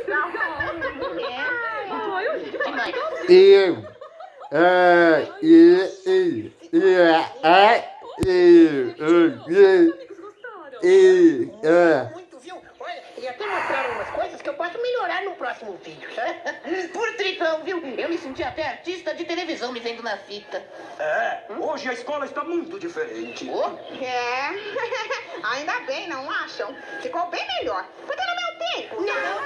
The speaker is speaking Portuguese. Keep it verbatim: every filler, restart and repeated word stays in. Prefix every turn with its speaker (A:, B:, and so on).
A: Eu. É, e, e, e, é, e, e, é.
B: Muito, viu? Olha, e até mostraram umas coisas que eu posso melhorar no próximo vídeo. Por tricão, viu? Eu me senti até artista de televisão me vendo na fita.
C: É, hoje a escola está muito diferente.
B: Oh?
D: É. Ainda bem, não acham? Ficou bem melhor. Porque no meu tempo...
B: Não,